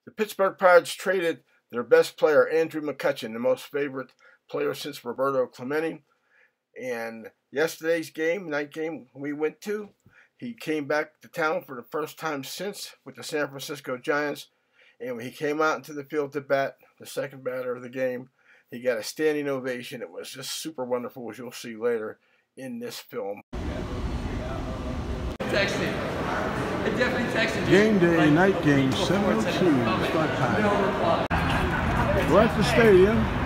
The Pittsburgh Pirates traded their best player, Andrew McCutchen, the most favorite player since Roberto Clemente. And yesterday's game, night game we went to, he came back to town for the first time since with the San Francisco Giants. And when he came out into the field to bat, the second batter of the game, he got a standing ovation. It was just super wonderful, as you'll see later in this film. Texted. I definitely texted you. Game day, night game, 7:02 start time. We're at the stadium.